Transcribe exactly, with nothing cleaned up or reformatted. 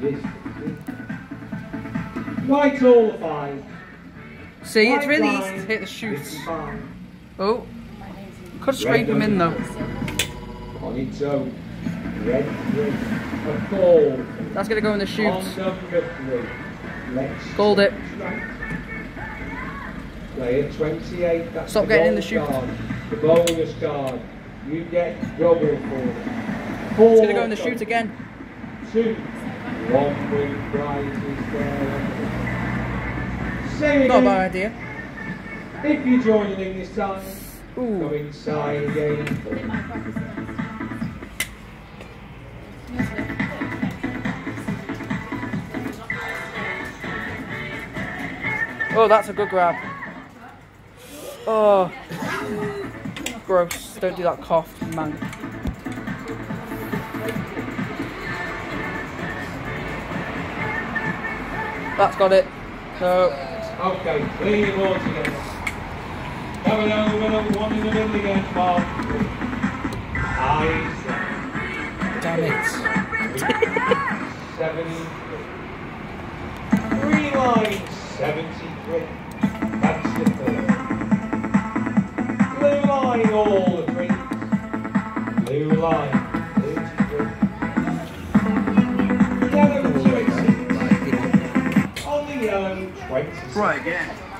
Right, all five. See, it's Right really line, easy to hit the shoots. fifty-five. Oh, could scrape them in though. On its own. Red three. A ball. That's going to go in the shoots. On number three. Let's Called it. Player twenty-eight. That's Stop the getting in the gold shoot. Card. The bonus card. You get double for it. Four. It's going to go in the shoot again. Two. One with prizes there. Say Not a again. bad idea. If you're joining in this time, Ooh. go inside again. Oh, that's a good grab. Oh, gross. Don't do that cough, man. That's got it. So. Okay, clear your ball together. Coming over, one in the middle again, Bob. Eyes. Damn it. seventy-three. Three lines, seventy-three. That's the third. Blue line, all the threes. Blue line, thirty-three. Yellow, twenty. On the yellow, twenty. Right again.